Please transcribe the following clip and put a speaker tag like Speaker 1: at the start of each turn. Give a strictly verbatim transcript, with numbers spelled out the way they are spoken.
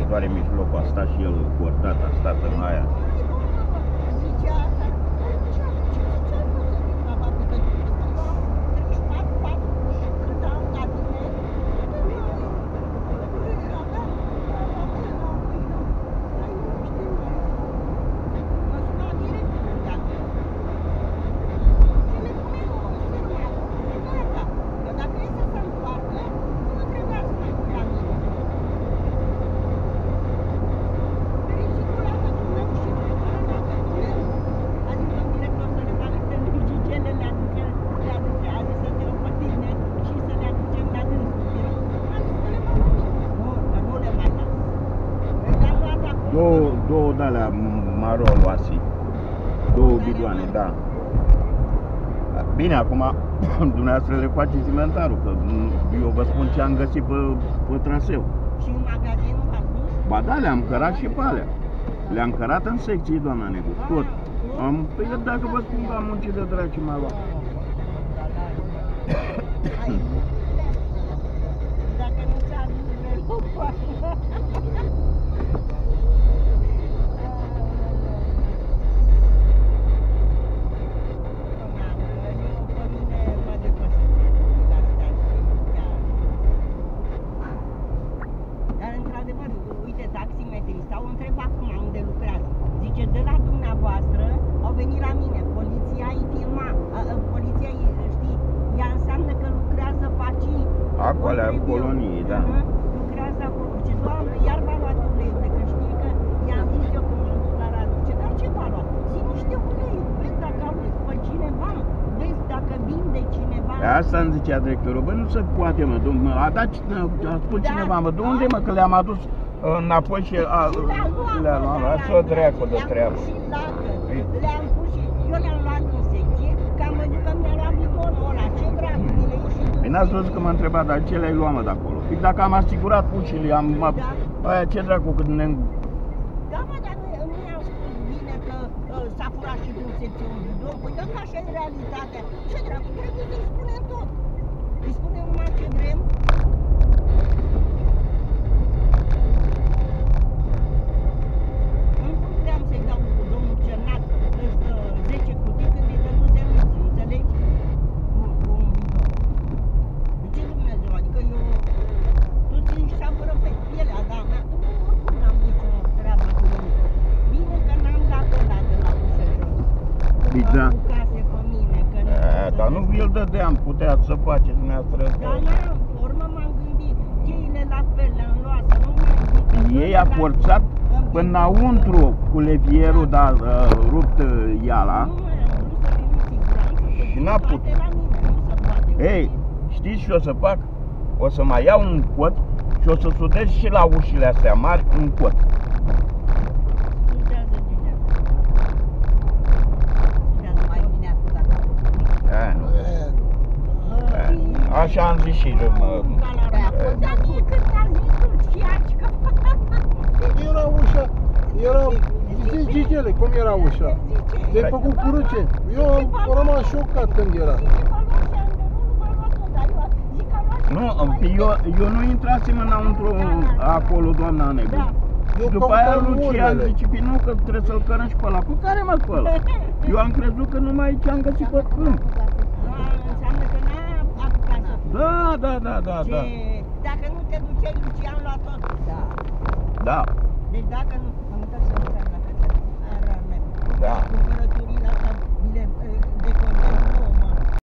Speaker 1: doare mijlocul, a stat și el cordat, a stat în aia. Două, două de-alea maroloase, două bidoane, da. Bine, acum dumneavoastră le faceți inventarul, că eu vă spun ce am găsit pe, pe traseu.
Speaker 2: Și în magazinul v-ați dus?
Speaker 1: Ba da, le-am cărat și pe alea. Le-am cărat în secții, doamna Negu, tot. Am, păi dacă vă spun că am muncit de draci mai luat.
Speaker 2: Dacă nu ți-a dus mereu. Taximetrist, au întrebat acum unde lucrează. Zice, de la dumneavoastră au venit la mine, poliția îi filma, poliția îi, știi, ea înseamnă că lucrează pacii.
Speaker 1: Acolo, în colonie, da.
Speaker 2: Lucrează acolo. Ce, doamnă, iar v-a luat uleiul, că știi că i-am zis eu că m-am dus la radio. Ce, dar ce v-a luat? Zi, nu știu uleiul, vezi dacă auzi pe cineva, vezi dacă vinde cineva.
Speaker 1: Asta îmi zicea directorul, bă, nu se poate, mă, mă a dat, a spus
Speaker 2: Da.
Speaker 1: cineva, mă, de unde, mă, că le-am adus înapoi și a, le-am luat, lasă-o dracu de treabă.
Speaker 2: Le-am pus și eu le-am luat în secție, că am văzut că mi-a luat bidonul ăla, ce dracu, mi le ieși.
Speaker 1: Păi n-ați văzut că m-a întrebat, dar ce le-ai luat, mă, de acolo? Păi dacă am asigurat ușile, am, mă, aia, ce dracu, când ne...
Speaker 2: Da, mă, dar nu, nu i-am spus bine că uh, s-a furat și din secție un bidon, păi că așa e realitatea. Ce dracu, trebuie să-i spunem tot. Îi spunem numai ce vrem.
Speaker 1: Da. A, dar nu vi-l dădeam, puteați să faceți dumneavoastră.
Speaker 2: Dar n-am, pe urmă m-am gândit, cheile la fel le-am luat, să nu mai zic.
Speaker 1: Ei a forțat până înăuntru cu levierul, dar uh, rupt uh, iala.
Speaker 2: Nu mai am vrut să vin în siguranță,
Speaker 1: Și n-a putut. Ei, știți ce o să fac? O să mai iau un cot și o să sudez și la ușile astea mari un cot. Așa am zis și eu, mă...
Speaker 2: Dar mie când a zis tu, fiacică...
Speaker 3: Era ușa, era... Zici, Gigele, cum era ușa? Ți-ai făcut cruce? Eu am rămas șocat când era.
Speaker 1: Nu, eu, eu nu intrasem înăuntru acolo, doamna Negru. După aia Lucian zice, păi nu, că trebuie să-l cărăm și pe ăla. Cu care, mă, pe ăla? Eu am crezut că numai aici am găsit pe câmp. Da, da, da, da, da.
Speaker 2: Dacă nu te duceai, Lucian lua tot. Da.
Speaker 1: Da.
Speaker 2: Deci dacă nu... Am uitat să nu la cățel.
Speaker 1: Da.